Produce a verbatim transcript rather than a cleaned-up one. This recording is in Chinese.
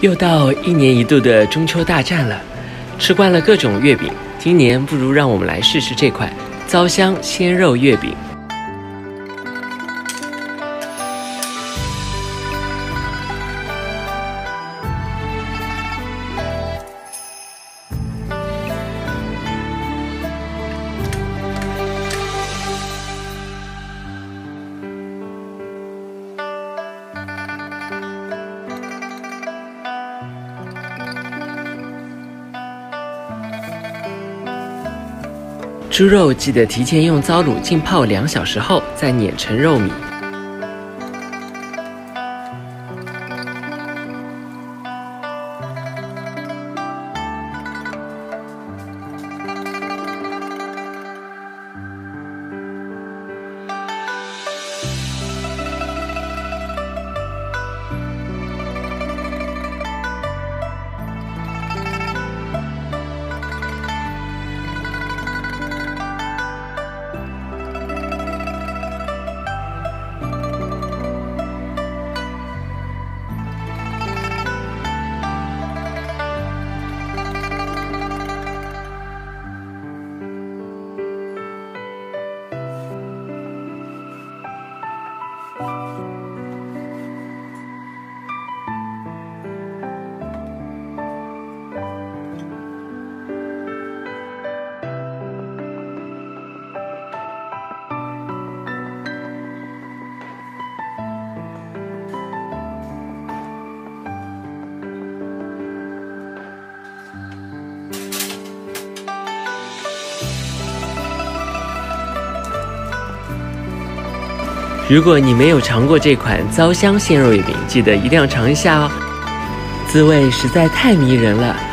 又到一年一度的中秋大战了，吃惯了各种月饼，今年不如让我们来试试这款糟香鲜肉月饼。猪肉记得提前用糟卤浸泡两小时后，再碾成肉米。如果你没有尝过这款糟香鲜肉月饼，记得一定要尝一下哦，滋味实在太迷人了。